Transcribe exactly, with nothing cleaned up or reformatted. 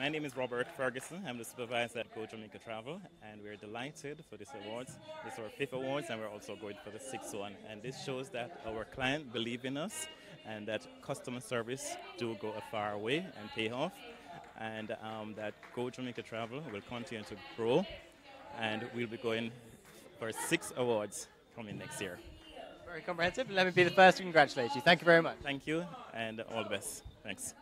My name is Robert Ferguson. I'm the supervisor at Go Jamaica Travel, and we're delighted for this awards. This is our fifth awards, and we're also going for the sixth one. And this shows that our client believe in us, and that customer service do go a far way and pay off, and um, that Go Jamaica Travel will continue to grow, and we'll be going for six awards coming next year. Very comprehensive. Let me be the first to congratulate you. Thank you very much. Thank you, and all the best. Thanks.